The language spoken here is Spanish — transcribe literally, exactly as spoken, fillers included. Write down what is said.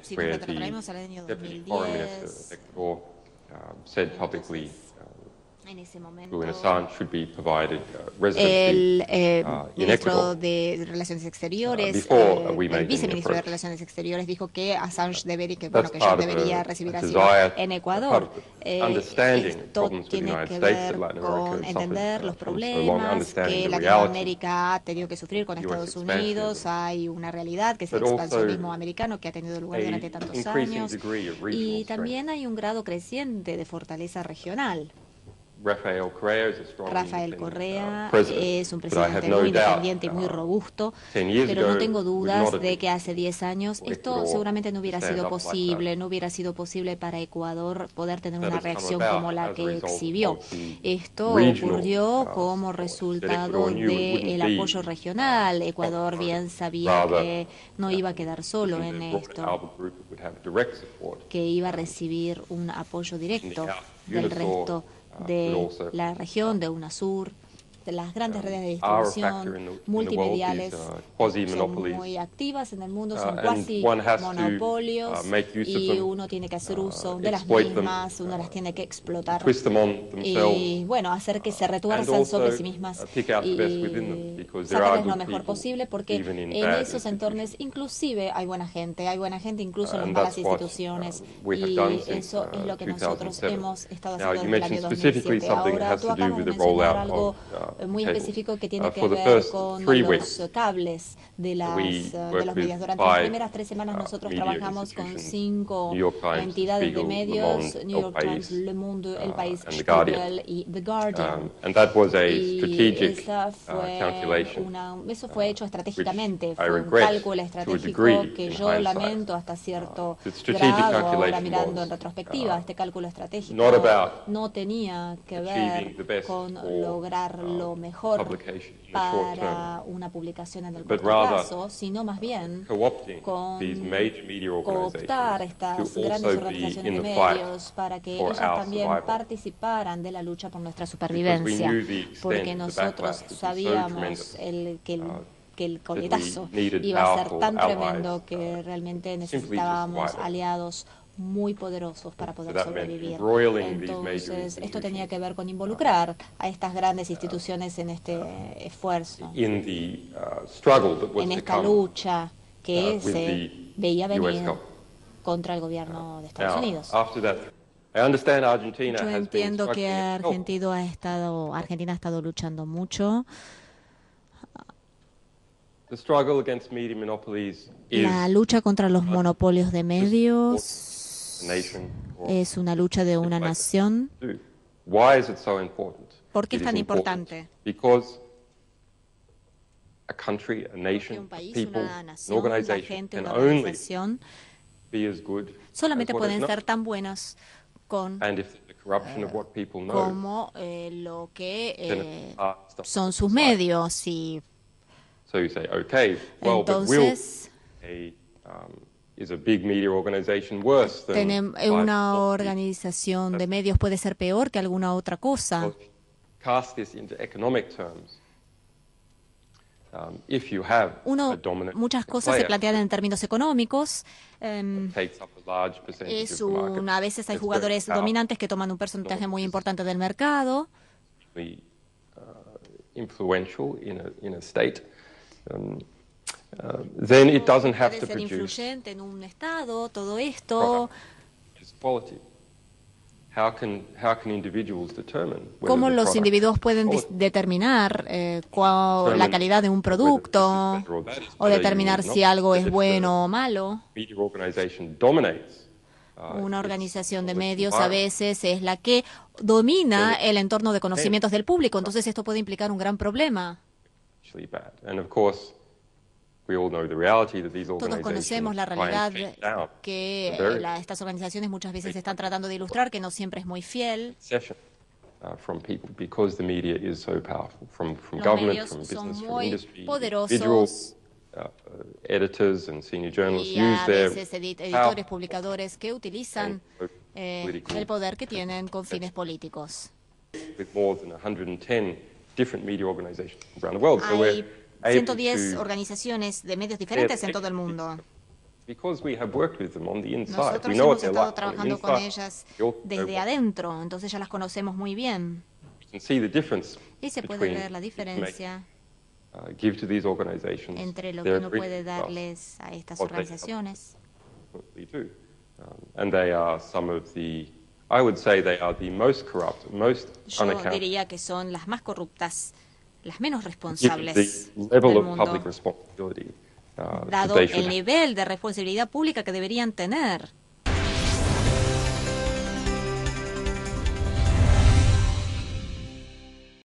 Si nos retrotraemos al año dos mil diez, entonces, en ese momento, el eh, ministro de Relaciones Exteriores, eh, el viceministro de Relaciones Exteriores dijo que Assange debería, que, bueno, que yo debería recibir asilo en Ecuador. Eh, esto tiene que ver con entender los problemas que Latinoamérica ha tenido que sufrir con Estados Unidos. Hay una realidad que es el expansionismo americano que ha tenido lugar durante tantos años, y también hay un grado creciente de fortaleza regional. Rafael Correa es un presidente muy independiente y muy robusto, pero no tengo dudas de que hace diez años esto seguramente no hubiera sido posible, no hubiera sido posible para Ecuador poder tener una reacción como la que exhibió. Esto ocurrió como resultado del apoyo regional. Ecuador bien sabía que no iba a quedar solo en esto, que iba a recibir un apoyo directo del resto de la región, de UNASUR, de las grandes redes de distribución multimediales son muy activas en el mundo, son cuasi monopolios, y uno tiene que hacer uso de las mismas, uno las tiene que explotar y, bueno, hacer que se retuerzan sobre sí mismas y sacarles lo mejor posible, porque en esos entornos inclusive hay buena gente, hay buena gente incluso en las malas instituciones, y eso es lo que nosotros hemos estado haciendo desde el año dos mil siete. Ahora, tú acabas de mencionar algo muy específico que tiene que ver con los cables de las de los medios. Durante las primeras tres semanas nosotros trabajamos con cinco entidades de medios: New York Times, Le Monde, El País, Spiegel y The Guardian. Y esa fue una, eso fue hecho estratégicamente, fue un cálculo estratégico que yo lamento hasta cierto grado ahora mirando en retrospectiva. Este cálculo estratégico no tenía que ver con lograr lo mejor para una publicación en el corto plazo, sino más bien con cooptar estas grandes organizaciones de medios para que ellas también participaran de la lucha por nuestra supervivencia, porque nosotros sabíamos el, que el que el coletazo iba a ser tan tremendo que realmente necesitábamos aliados muy poderosos para poder sobrevivir. Entonces, esto tenía que ver con involucrar a estas grandes instituciones en este esfuerzo, en esta lucha que se veía venir contra el gobierno de Estados Unidos. Yo entiendo que Argentina ha estado, Argentina ha estado luchando mucho. La lucha contra los monopolios de medios es una lucha de una nación. ¿Por qué es tan importante? Porque un país, una nación, una gente, una organización solamente pueden ser tan buenas con eh, como eh, lo que eh, son sus medios. Y entonces una organización de medios puede ser peor que alguna otra cosa. Uno, muchas cosas se plantean en términos económicos. Um, es un, a veces hay jugadores dominantes que toman un porcentaje muy importante del mercado. Uh, then it doesn't have to produce influyente en un estado, todo esto. How can, how can individuals determine ¿Cómo los individuos pueden determinar eh, cuál, la calidad de un producto o determinar si algo es bueno o malo? Una organización de medios a veces es la que domina el entorno de conocimientos del público, entonces esto puede implicar un gran problema. Todos conocemos la realidad que la, estas organizaciones muchas veces están tratando de ilustrar, que no siempre es muy fiel. Los medios son muy poderosos y a veces editores, publicadores que utilizan eh, el poder que tienen con fines políticos. Hay ciento diez organizaciones de medios diferentes en todo el mundo. Nosotros hemos estado trabajando con ellas desde adentro, entonces ya las conocemos muy bien. Y se puede ver la diferencia entre lo que uno puede darles a estas organizaciones. Yo diría que son las más corruptas, las menos responsables del mundo, dado el nivel de responsabilidad pública que deberían tener.